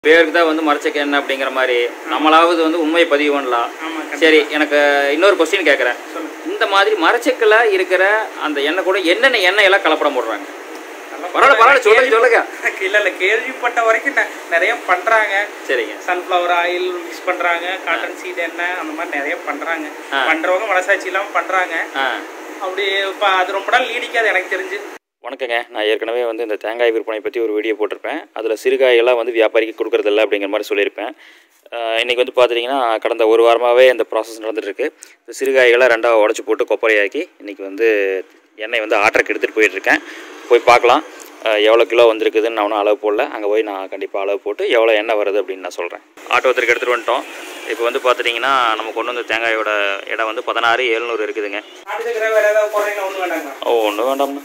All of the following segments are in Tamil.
பேருக்கு தான் வந்து மரச்செக்கு எண்ணெய் அப்படிங்கிற மாதிரி நம்மளாவது வந்து உண்மையை பதிவு பண்ணலாம். சரி, எனக்கு இன்னொரு கொஸ்டின் கேட்குறேன். இந்த மாதிரி மரச்செக்கில் இருக்கிற அந்த எண்ணெய் கூட என்னென்ன எண்ணெயெல்லாம் கலப்படம் போடுறாங்க? பரவாயில்ல சொல்லுங்க. இல்லை கேள்விப்பட்ட வரைக்கும் நிறைய பண்ணுறாங்க. சரிங்க. சன்ஃப்ளவர் ஆயில் மிக்ஸ் பண்ணுறாங்க, காட்டன் சீட் எண்ணெய் அந்த மாதிரி நிறைய பண்ணுறாங்க. பண்ணுறவங்க மனசாட்சி இல்லாமல் பண்ணுறாங்க. அப்படி இப்போ அது ரொம்ப நாள் நீடிக்காது எனக்கு தெரிஞ்சு. வணக்கங்க. நான் ஏற்கனவே வந்து இந்த தேங்காய் விற்பனை பற்றி ஒரு வீடியோ போட்டிருப்பேன். அதில் சிறுகாயெல்லாம் வந்து வியாபாரிக்கு கொடுக்குறதில்ல அப்படிங்கிற மாதிரி சொல்லியிருப்பேன். இன்றைக்கி வந்து பார்த்திங்கன்னா கடந்த ஒரு வாரமாகவே இந்த ப்ராசஸ் நடந்துகிட்ருக்கு. இந்த சிறுகாய்களை ரெண்டாக உடச்சி போட்டு கொப்பரையாக்கி இன்றைக்கி வந்து எண்ணெய் வந்து ஆட்டருக்கு எடுத்துகிட்டு போயிட்டுருக்கேன். போய் பார்க்கலாம் எவ்வளோ கிலோ வந்திருக்குதுன்னு நான் ஒன்றும் அளவு போடல. அங்கே போய் நான் கண்டிப்பாக அளவு போட்டு எவ்வளோ எண்ணெய் வருது அப்படின்னு நான் சொல்கிறேன். ஆட்டோத்திற்கு எடுத்துகிட்டு வந்துட்டோம். இப்போ வந்து பார்த்துட்டிங்கன்னா நம்ம கொண்டு வந்த தேங்காயோட இடம் வந்து 16,700 இருக்குதுங்க. ஒன்றும் வேண்டாம்ண்ணா.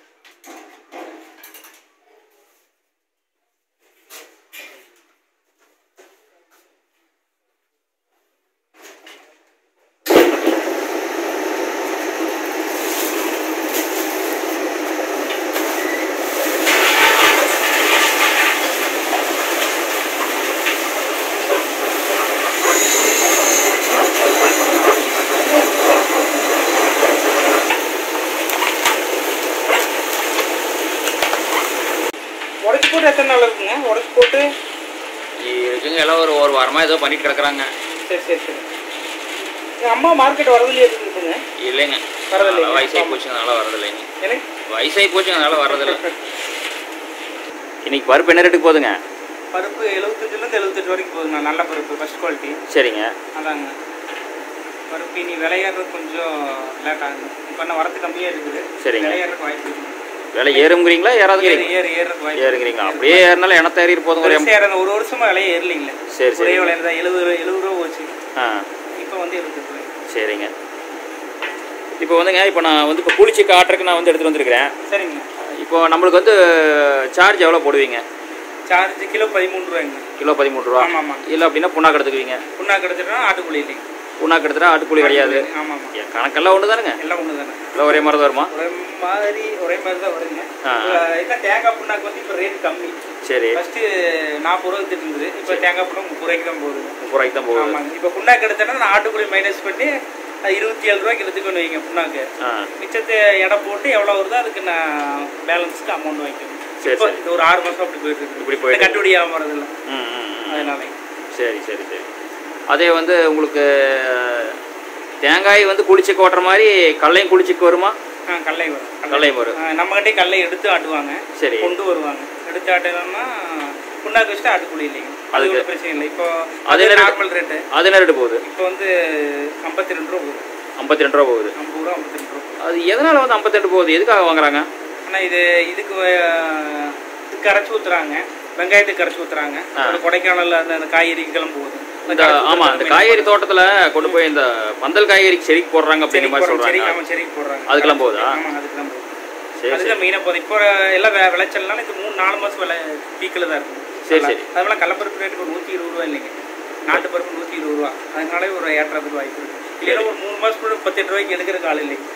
உடச்சி போட்டு எத்தனை நாள் இருக்குங்க? உடச்சி போட்டு இருக்குங்க. எல்லாம் ஒரு வாரமாக ஏதோ பண்ணிட்டு கிடக்குறாங்க. சரி சரி சரி. எங்கள் அம்மா மார்க்கெட் வரதுலேயே இருக்குங்க? இல்லைங்க, வரதில்லை. வயசாகி போச்சு, அதனால வரதில்லைங்க. எனக்கு வயசாகி போச்சு, அதனால வரதில்லை. இன்னைக்கு பருப்பு என்ன ரேட்டுக்கு போகுதுங்க? பருப்பு 75லேருந்து 78 வரைக்கும் போகுதுங்க. நல்ல பருப்பு, ஃபஸ்ட் குவாலிட்டி. சரிங்க. அதாங்க பருப்பு. இனி விளையாடுறது கொஞ்சம் லேட் ஆகுது. இப்போ என்ன வரத்து கம்மியாக இருக்குது. சரிங்க. விளையாடுறதுக்கு வாய்ப்பு இருக்குது. விலை ஏறுங்கிறீங்களா ஏறாதுங்கிறீங்க? ஏறுறதுக்கு வாய்ப்பு ஏறுங்கிறீங்களா? அப்படியே ஏறினாலும் எண்ணெய் ஏறி போதுங்க. ஒரு வருஷமாக விலையே ஏறலிங்களே. சரி சரி. விலையை தான் 70 ரூபா போச்சு. இப்போ வந்து 78 ரூபாய். சரிங்க. இப்போ வந்துங்க, இப்போ நான் வந்து இப்போ கூலிச்செக்கு ஆட்டருக்கு நான் வந்து எடுத்துகிட்டு வந்துருக்கிறேன். சரிங்க. இப்போ நம்மளுக்கு வந்து சார்ஜ் எவ்வளோ போடுவீங்க? சார்ஜ் கிலோ 13 ரூபாய்ங்க. கிலோ 13 ரூபா. ஆமாம் ஆமாம். இல்லை அப்படின்னா புண்ணாக்கு எடுத்துக்குவீங்க? புண்ணாக்கு எடுத்துட்டா ஆட்டுக்குழி இல்லைங்க. புண்ணாக்கு எடுத்துட்டா ஆட்டுக்குழி கிடையாது. ஆமாம் ஆமாம். கணக்கெல்லாம் ஒன்று தானுங்க? எல்லாம் ஒன்று தானே. எல்லாம் ஒரே மாதிரி தான் வருமா? ஒரே மாதிரி தான் வருங்க. என்ன தேங்காய் புண்ணாக்கு வந்து இப்போ ரேட் கம்மி. சரி. ஃபஸ்ட்டு 40 ரூபா வித்துட்டு இருந்தது. இப்போ தேங்காய் புண்ணாக்கு 30 ரூபாய்க்கு தான் போகுது. 30 ரூபாய்க்கு தான் போகுது. ஆமாங்க. இப்போ புண்ணாக்கு எடுத்தேன்னா நான் ஆட்டுக்குழி மைனஸ் பண்ணி 27 ரூபாய்க்கு எடுத்துக்கொண்டு வைங்க புண்ணாக்கு. மிச்சத்தை எடை போட்டு எவ்வளோ வருதோ அதுக்கு நான் பேலன்ஸுக்கு அமௌண்ட் வாங்கிக்கணும். இப்போ இந்த ஒரு 6 மாதம் அப்படி போயிட்டு இருக்கு. இப்படி போய் கட்டுப்படியாக வரதில்லை. அதனால சரி சரி சரி. அதே வந்து உங்களுக்கு தேங்காய் வந்து குளிச்சுக்கு ஓட்டுற மாதிரி கல்லையும் குளிச்சுக்கு வருமா? கல்லை வரும். கல்லையும் வரும். நம்மகிட்டே கல்லை எடுத்து ஆட்டுவாங்க. சரி. கொண்டு வருவாங்க. எடுத்து ஆட்டணும்னா புண்ணாக்கு வச்சுட்டு ஆட்டுக்குழி இல்லைங்க. அதுக்கு பிரச்சனை இல்லை. இப்போ அது நார்மல் ரேட்டு. அது என்ன ரேட்டு போகுது? இப்போ வந்து 52 ரூபா போகுது. 52 ரூபா போகுது. 50 ரூபா 52 ரூபா. அது எதனால வந்து 52 போகுது? எதுக்காக வாங்குறாங்க? ஆனால் இதுக்கு கரைச்சி ஊற்றுறாங்க. வெங்காயத்துக்கு கரைச்சி ஊற்றுறாங்க. கொடைக்கானலில் அந்த காய்கறிக்கெல்லாம் போகுது. ஆமா, அந்த காய்கறி தோட்டத்துல கொண்டு போய் இந்த பந்தல் காய்கறிக்கு செடிக்கு போடுறாங்க அப்படிங்கிற மாதிரி சொல்றாங்க. ஆமா, செடிக்கு போடுறாங்க. அதுக்கெல்லாம் போகுதா? ஆமா, அதுக்கெல்லாம் போகுது. அதுதான் மெயினா போகுது. இப்போ எல்லாம் விளைச்சல்னால இது 3-4 மாசம் விலை பீக்கில் தான் இருக்கும். சரி சரி. அதனால கடலப்பருப்பு ரேட்டு இப்போ 120 ரூபா இல்லைங்க. நாட்டு பருப்பு 120 ரூபா. அதனால ஒரு ஏற்றத்துக்கு வாய்ப்பு இருக்கு. இல்லைன்னா ஒரு 3 மாசத்துக்கு 38 ரூபாய்க்கு எடுக்கிற கால இல்லைங்க.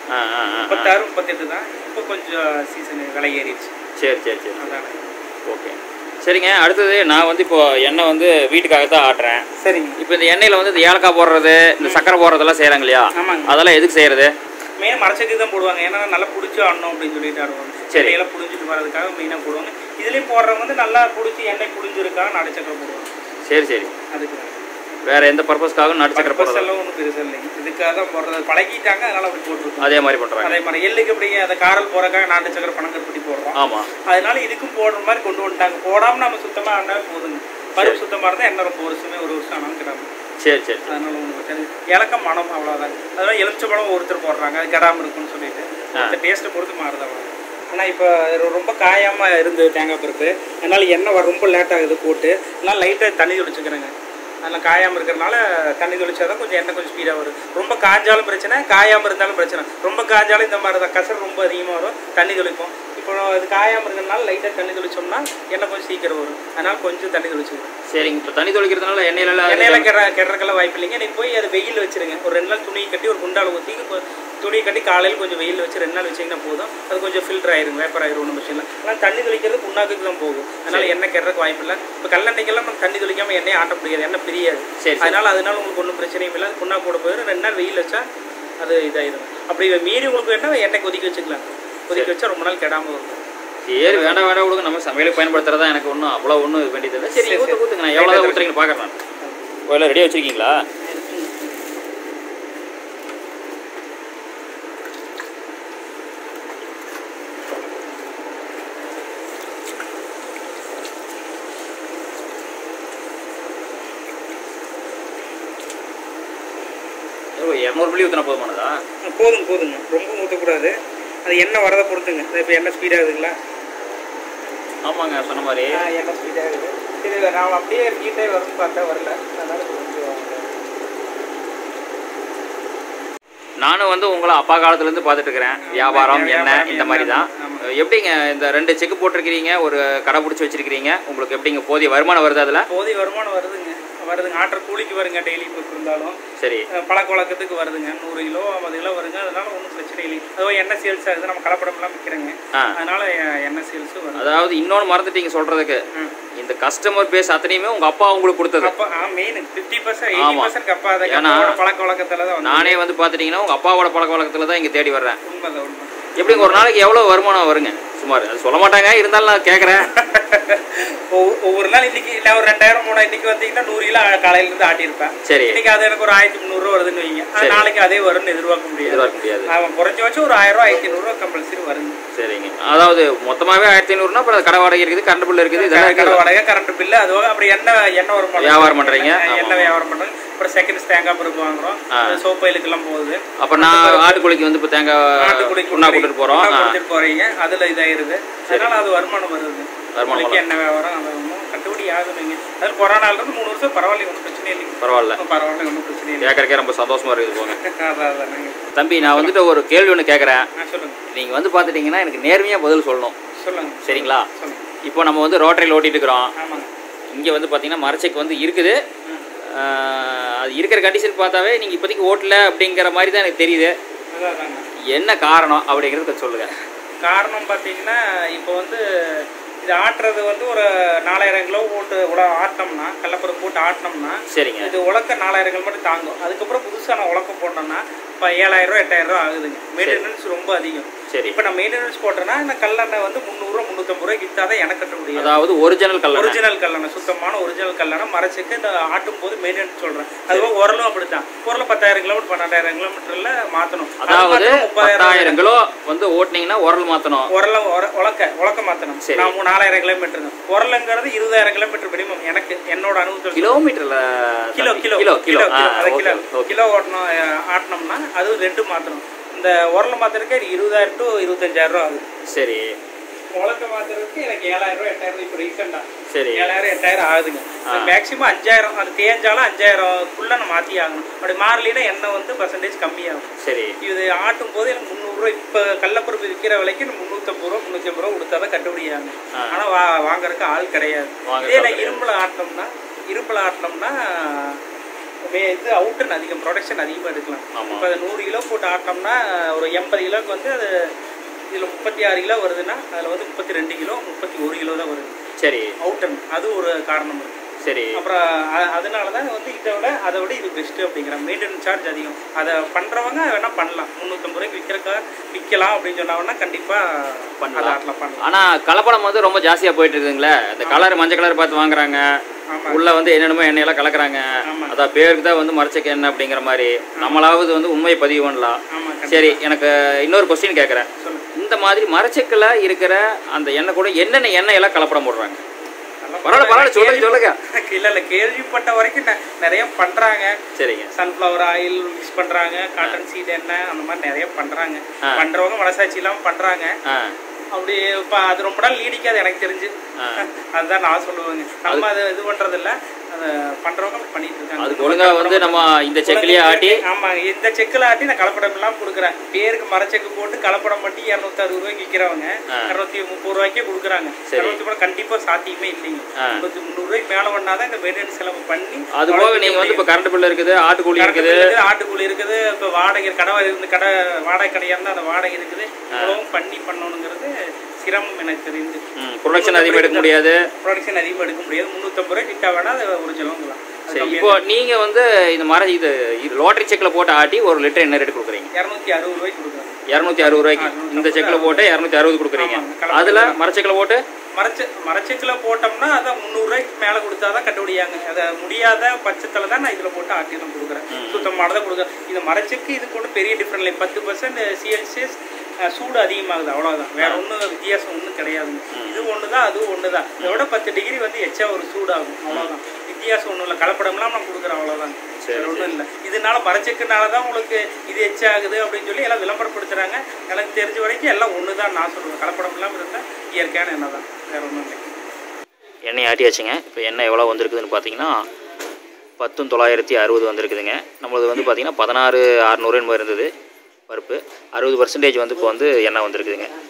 36 38 தான். இப்போ கொஞ்சம் சீசன் விலை ஏறிடுச்சு. சரி சரி சரி. அதான். ஓகே சரிங்க. அடுத்தது நான் வந்து இப்போ எண்ணெய் வந்து வீட்டுக்காக தான் ஆட்டுறேன். சரிங்க. இப்போ இந்த எண்ணெயில் வந்து இந்த ஏலக்காய் போடுறது, இந்த சக்கரை போடுறதெல்லாம் செய்கிறாங்க இல்லையா? ஆமாங்க. அதெல்லாம் எதுக்கு செய்கிறது? மெயினாக மரச்செக்கு தான் போடுவாங்க. ஏன்னா நல்லா பிடிச்சி ஆடணும் அப்படின்னு சொல்லிட்டு ஆடுவாங்க. சரி. எல்லாம் பிடிச்சிட்டு வரதுக்காக மெயினாக போடுவாங்க. இதுலேயும் போடுறவங்க வந்து நல்லா பிடிச்சி எண்ணெய் பிடிஞ்சிருக்காங்க நாட்டு சக்கரை போடுவாங்க. சரி சரி. அதுக்கு வேற எந்த பர்பஸ்க்காகவும் நாட்டு சக்கரை போடுறது எல்லாம் ஒன்றும் பெருசாக இல்லைங்க. இதுக்காக தான் போடுறது. பழகிட்டாங்க, அதனால அப்படி போட்டுருக்கோம். அதே மாதிரி பண்ணுறாங்க. அதே மாதிரி எள்ளுக்கு அப்படிங்க அந்த காரல் போறக்காக நாட்டு சக்கரை பனங்கற்பட்டி போடுறோம். ஆமாம். அதனால இதுக்கும் போடுற மாதிரி கொண்டு வந்துட்டாங்க. போடாமல் நம்ம சுத்தமாக ஆனாலும் போதுங்க. பருப்பு சுத்தமாக இருந்தால் என்ன ரொம்ப வருஷமே ஒரு வருஷம் ஆனாலும் கிடாம. சரி சரி. அதனால ஒன்று பிரச்சனை. ஏலக்காய் மனம் அவ்வளோதான். அதெல்லாம் எலுமிச்சம்பழம் ஒருத்தர் போடுறாங்க, அது கெடாமல் இருக்குன்னு சொல்லிட்டு அந்த டேஸ்ட்டை பொறுத்து மாறுது அவ்வளோ. ஆனால் இப்போ ரொம்ப காயாமல் இருந்தது தேங்காய் பருப்பு. அதனால எண்ணெய் ரொம்ப லேட் ஆகுது போட்டு. அதனால லைட்டாக தண்ணி தொளிச்சுக்கிறேங்க. அதெல்லாம் காயாமல் இருக்கிறனால தண்ணி தொளிச்சா தான் கொஞ்சம் எண்ணெய் கொஞ்சம் ஸ்பீடாக வரும். ரொம்ப காய்ஞ்சாலும் பிரச்சனை, காயாமல் இருந்தாலும் பிரச்சனை. ரொம்ப காய்ஞ்சாலும் இந்த மாதிரி தான் கசர் ரொம்ப அதிகமாக வரும். தண்ணி தொளிப்போம். இப்போ இப்போ இது காயாமல் இருக்கிறதுனால லைட்டாக தண்ணி தெளிச்சோம்னா எண்ணெய் கொஞ்சம் சீக்கிரம் வரும். அதனால் கொஞ்சம் தண்ணி தெளிச்சுக்கணும். சரிங்க. இப்போ தண்ணி தெளிக்கிறதுனால எண்ணெயில் கெடுறக்கெல்லாம் வாய்ப்பு இல்லைங்க. நீ போய் அதை வெயில் வச்சுருங்க. ஒரு 2 நாள் துணி கட்டி ஒரு குண்டால் ஊற்றி துணி கட்டி காலையில் கொஞ்சம் வெயில் வச்சு 2 நாள் வச்சிங்கன்னா போதும். அது கொஞ்சம் ஃபில்டர் ஆயிரும், வேப்பர் ஆயிரும், ஒன்றும் பிரச்சனை இல்லை. ஆனால் தண்ணி தெளிக்கிறது புண்ணாக்குக்கு தான் போகும். அதனால் எண்ணெய் கெடுறதுக்கு வாய்ப்பு இல்லை. இப்போ கல்லெண்ணெய்க்கெல்லாம் நம்ம தண்ணி தெளிக்காமல் எண்ணெய் ஆட்ட முடியாது, எண்ணெய் பிரியாது. அதனால உங்களுக்கு ஒன்றும் பிரச்சனையும் இல்லை. அது புண்ணாக்கு போட போயிடும். 2 நாள் வெயில் வச்சா அது இதாயிரும். அப்படி மீறி உங்களுக்கு வேணால் எண்ணெய் கொதிக்க வச்சுக்கலாம். கொதிக்க வச்சா ரொம்ப நாள் கெடாமல் இருக்கும். சரி, வேண்டாம் கொடுங்க. நம்ம சமையலுக்கு பயன்படுத்துறதா எனக்கு ஒன்றும் அவ்வளோ ஒன்றும் வேண்டியதில்லை. சரி, ஊற்றுங்க. நான் எவ்வளோ ஊற்றுறீங்கன்னு பார்க்குறேன். நான் எல்லாம் ரெடியாக வச்சுருக்கீங்களா? ஓ, 200 மில்லி ஊற்றினா போதுமானதா? போதுங்க. ரொம்ப ஊற்றக்கூடாது. அது எண்ணெய் வரதை பொறுத்துங்க. இப்போ எண்ணெய் ஸ்பீடாகுதுங்களா? ஆமாங்க, சொன்ன மாதிரி எண்ணெய் ஸ்பீடாகுது. சரி, நான் அப்படியே ஹீட்டே வரும்னு பார்த்தா வரல. அதனால கொஞ்சம் நானும் வந்து உங்களை அப்பா காலத்துலேருந்து பார்த்துட்டு இருக்கிறேன். வியாபாரம் என்ன இந்த மாதிரி தான். எப்படிங்க இந்த 2 செக்கு போட்டிருக்கிறீங்க, ஒரு கடை பிடிச்சி வச்சிருக்கிறீங்க, உங்களுக்கு எப்படிங்க போதிய வருமானம் வருது? அதில் போதிய வருமானம் வருதுங்க. ஆட்டுற கூலிக்கு வருங்க. டெய்லி இப்போ இருந்தாலும் சரி, பழக்க வழக்கத்துக்கு வருதுங்க. 100 கிலோ 50 கிலோ வருங்க. அதனால ஒன்றும் பிரச்சனை இல்லை. அதுவும் எண்ணெய் சேல்ஸ் ஆகுது. நம்ம கலப்படம்லாம் விற்கிறேங்க. அதனால எண்ணெய் சேல்ஸும் வரும். அதாவது இன்னொன்று மறந்துட்டீங்க சொல்றதுக்கு, இந்த கஸ்டமர் பேஸ் அத்தனையுமே உங்க அப்பா உங்களுக்கு கொடுத்தது. அப்பா மெயின் 50% 80% அப்பா தான் பழக்க வழக்கத்துல தான். நானே வந்து பார்த்துட்டீங்கன்னா உங்க அப்பாவோட பழக்க வழக்கத்துல தான் இங்கே தேடி வர்றேன். உண்மை. எப்படிங்க ஒரு நாளைக்கு எவ்வளோ வருமானம் வருங்க சுமார்? அது சொல்ல மாட்டாங்க, இருந்தாலும் நான் கேட்குறேன். ஒவ்வொரு நாள் இன்னைக்கு இல்லை ஒரு 2000 3 இன்னைக்கு வந்தீங்கன்னா 100 கிலோ காலையிலேருந்து ஆட்டியிருப்பேன். சரி, இன்னைக்கு அது எனக்கு ஒரு 1300 வருதுன்னு வைங்க. நாளைக்கு அதே வரும்னு எதிர்பார்க்க முடியாது. அவன் குறைஞ்சபட்சம் ஒரு 1000 1500 கம்பல்சரி வருங்க. சரிங்க. அதாவது மொத்தமாகவே 1500னா அப்புறம் கடை வாடகை இருக்குது, கரண்ட் பில் இருக்குது, இதெல்லாம் கடை வாடகை, கரண்ட் பில்லு, அதுவாக அப்படி எண்ணெய் ஒரு வியாபாரம் பண்ணுறீங்க. எண்ணெய் வியாபாரம் பண்ணுறோம். அப்புறம் செகண்ட்ஸ் தேங்காய் பருப்பு வாங்குறோம். சோப்பு பயிலுக்கெல்லாம் போகுது. அப்போ நான் ஆட்டுக்குழிக்கு வந்து இப்போ தேங்காய் புண்ணா கொடுத்துட்டு போகிறோம். கொடுத்துட்டு போகிறீங்க. அதில் இதாயிருது. அதனால அது வருமானம் வருது. என்ன வியாபாரம் அது ஒன்றும் கட்டுப்படி ஆகுதுங்க. அது கொரோனாலேருந்து 3 வருஷம் பரவாயில்ல, ஒன்றும் பிரச்சனை இல்லைங்க. பரவாயில்ல, ஒன்றும் பிரச்சனை இல்லை. கேட்கறக்கே ரொம்ப சந்தோஷமா இருக்குது போங்க. அதான் தம்பி, நான் வந்துட்டு ஒரு கேள்வி ஒன்று கேட்குறேன். சொல்லுங்க. நீங்கள் வந்து பார்த்துட்டிங்கன்னா எனக்கு நேர்மையாக பதில் சொல்லணும். சொல்லுங்க. சரிங்களா? இப்போ நம்ம வந்து ரோட்டரியில் ஓட்டிட்டு இருக்கிறோம். ஆமாங்க. இங்கே வந்து பார்த்தீங்கன்னா மரச்செக்கு வந்து இருக்குது. அது இருக்கிற கண்டிஷன் பார்த்தாவே நீங்கள் இப்போதைக்கு ஓட்டல அப்படிங்கிற மாதிரி தான் எனக்கு தெரியுது. என்ன காரணம் அப்படிங்கிறது சொல்லுங்கள். காரணம் பார்த்தீங்கன்னா இப்போ வந்து இது ஆட்டுறது வந்து ஒரு 4000 கிலோ போட்டு ஆட்டினோம்னா, கடலப்பருப்பு போட்டு ஆட்டினோம்னா, சரிங்க, இது உலக்க 4000 கிலோ மட்டும் தாங்கும். அதுக்கப்புறம் புதுசாக நான் உலக்க போட்டோம்னா இப்போ 7000 ரூபா 8000 ரூபா ஆகுதுங்க. மெயின்டெனன்ஸ் ரொம்ப அதிகம். சரி, இப்போ நான் மெயின்டெனன்ஸ் போட்டேன்னா இந்த கல்லெண்ணெய் வந்து 300 350 ரூபாய்க்கு விற்றாதான் எனக்கு கட்ட முடியும். அதாவது ஒரிஜினல் கல்லெண்ணெய், சுத்தமான ஒரிஜினல் கல்லெண்ணெய் மரச்செக்கு. இந்த ஆட்டும் போது மெயின்டெனன்ஸ் சொல்கிறேன். அதுவும் உரலும் அப்படித்தான். உரலும் 10,000 கிலோமீட்டர் 12,000 கிலோமீட்டரில் மாற்றணும். அதாவது 30,000 கிலோ வந்து ஓட்டினீங்கன்னா உரல் மாற்றணும். உலக்க மாற்றணும். நான் 4000 கிலோமீட்டர். உரலுங்கிறது 20,000 kilometre minimum. எனக்கு என்னோட அனுபவத்தில் கிலோமீட்டர்ல கிலோ ஓட்டணும். ஆட்டினோம்னா அது 2 மாற்றணும். இந்த உரலை மாற்றுறதுக்கு 20,000 to 25,000 ரூபா ஆகுது. சரி, உலக்க மாற்றுறதுக்கு எனக்கு 7,000 ரூபா 8,000 இப்போ ரீசெண்டாக. சரி, 7,000 8,000 ஆகுதுங்க. மேக்ஸிமம் 5,000. அது தேஞ்சாலும் 5,000க்குள்ளே நான் மாற்றி ஆகணும். அப்படி மாறலினா எண்ணெய் வந்து பர்சன்டேஜ் கம்மியாகும். சரி, இது ஆட்டும் போது எனக்கு 300 ரூபா. இப்போ கடலப்பருப்பு விற்கிற விலைக்கு 350 ரூபா 350 ரூபா கொடுத்தா தான் கட்டுப்படி ஆகும். ஆனால் வாங்குறதுக்கு ஆள் கிடையாது. இதே நான் இரும்பில் ஆட்டினோம்னா இது அவுட்டன் அதிகம், ப்ரொடக்ஷன் அதிகமாக எடுக்கலாம். இப்போ அதை 100 கிலோ போட்டு ஆட்டினோம்னா ஒரு 80 கிலோவுக்கு வந்து அது இதில் 36 கிலோ வருதுன்னா அதில் வந்து 32 கிலோ 31 கிலோ தான் வருது. சரி, அவுட்டன். அது ஒரு காரணம் இருக்குது. சரி, அப்புறம் அதனால தான் வந்து அதை விட இது பெஸ்ட்டு அப்படிங்கிற. மெயின்டெனன்ஸ் சார்ஜ் அதிகம். அதை பண்ணுறவங்க வேணால் பண்ணலாம். 350 ரூபாய்க்கு விற்கலாம் அப்படின்னு சொன்னாங்கன்னா கண்டிப்பாக பண்ணலாம். ஆனால் கலப்படம் வந்து ரொம்ப ஜாஸ்தியாக போயிட்டு இருக்குதுங்களே. இந்த கலர் மஞ்சள் கலர் பார்த்து வாங்குறாங்க. உள்ள வந்து என்னென்னமோ எண்ணெயெல்லாம் கலக்குறாங்க. அதான் பேருக்கு தான் வந்து மரச்செக்கு எண்ணெய் அப்படிங்கிற மாதிரி. நம்மளாவது வந்து உண்மையை பதிவு பண்ணலாம். சரி, எனக்கு இன்னொரு கொஸ்டின் கேட்குறேன். இந்த மாதிரி மரச்செக்கில் இருக்கிற அந்த எண்ணெய் கூட என்னென்ன எண்ணெயெல்லாம் கலப்படம் போடுறாங்க? பரவாயில்ல சொல்லுங்க. இல்லை கேள்விப்பட்ட வரைக்கும் நிறைய பண்ணுறாங்க. சரிங்க, சன்ஃப்ளவர் ஆயில் மிக்ஸ் பண்ணுறாங்க, காட்டன் சீட் எண்ணெய், அந்த மாதிரி நிறைய பண்ணுறாங்க. பண்ணுறவங்க மனசாட்சி இல்லாமல் பண்ணுறாங்க. அப்படி இப்போ அது ரொம்ப நாள் நீடிக்காது எனக்கு தெரிஞ்சு. அதுதான் நான் சொல்லுவேங்க. நம்ம அது இது பண்ணுறதில்ல. அதை பண்ணுறவங்க அப்படி பண்ணிட்டு இருக்காங்க. அதுக்கு ஒழுங்காக வந்து நம்ம இந்த செக்கிலேயே ஆட்டி. ஆமாங்க, இந்த செக்கில் ஆட்டி நான் கலப்படம் எல்லாம் கொடுக்குறேன். பேருக்கு மரச்செக்கு போட்டு கலப்படம் பண்ணி 260 ரூபாய்க்கு விற்கிறவங்க 230 ரூபாய்க்கே கொடுக்குறாங்க. 230 கண்டிப்பாக சாத்தியமே இல்லைங்க. 300 ரூபாய்க்கு மேலே பண்ணாதான் இந்த மெயின்டெனன்ஸ் செலவு பண்ணி. அது போக நீங்கள் வந்து இப்போ கரண்ட் பில் இருக்குது, ஆட்டுக்கூலி இருக்குது, இப்போ வாடகை கடை வாடகை கடையாக இருந்தால் அந்த வாடகை இருக்குது. இவ்வளவும் பண்ணணுங்கிறது சிரமம் எனக்கு தெரிஞ்சு. ப்ரொடக்ஷன் அதிகமாக எடுக்க முடியாது. 350 ரூபாய் கிட்ட வேணா அது ஒரு செலவுங்களாம். இப்போ நீங்கள் வந்து இந்த மாதிரி இது லாட்டரி செக்கில் போட்டு ஆட்டி 1 லிட்டர் என்ன ரேட் கொடுக்குறீங்க? 260 ரூபாய்க்கு கொடுக்குறோம். 260 ரூபாய்க்கு இந்த செக்கில் போட்டு 260 கொடுக்குறீங்க. அதில் மரச்செக்கில் போட்டு மரச்செக்கில் போட்டோம்னா அதை 300 ரூபாய்க்கு மேலே கொடுத்தா தான் கட்டுப்படியாங்க. அதை முடியாத பட்சத்தில் தான் நான் இதில் போட்டு ஆட்டி தான் கொடுக்குறேன். சுத்தமானதான் கொடுக்குறேன். இது மரச்செக்கு இது கூட பெரிய டிஃப்ரெண்ட் இல்லை. 10% CLCS சூடு அதிகமாகுது, அவ்வளோதான். வேற ஒன்றும் வித்தியாசம் ஒன்றும் கிடையாதுங்க. இது ஒன்று தான், அதுவும் ஒன்று தான். இதோட 10 டிகிரி வந்து எச்சா ஒரு சூடாகும், அவ்வளோதான். வித்தியாசம் ஒன்றும் இல்லை. கலப்படம்லாம் நான் கொடுக்குறேன், அவ்வளோதான். வேற ஒன்றும் இல்லை. இதனால மரச்செக்குனால தான் உங்களுக்கு இது எச்சாகுது அப்படின்னு சொல்லி எல்லாம் விளம்பரப்படுத்துகிறாங்க. எனக்கு தெரிஞ்ச வரைக்கும் எல்லாம் ஒன்று தான் நான் சொல்லுவேன். கலப்படம் இல்லாமல் இருந்தால் இயற்கையான எண்ணெய் தான், வேற ஒன்றும் இல்லை. எண்ணெய் ஆட்டியாச்சுங்க. இப்போ எண்ணெய் எவ்வளோ வந்திருக்குதுன்னு பார்த்தீங்கன்னா 10,960 வந்திருக்குதுங்க. நம்மளது வந்து பார்த்தீங்கன்னா 16,600 இருந்தது பருப்பு. 60% வந்து இப்போ வந்து எண்ணெய் வந்திருக்குதுங்க.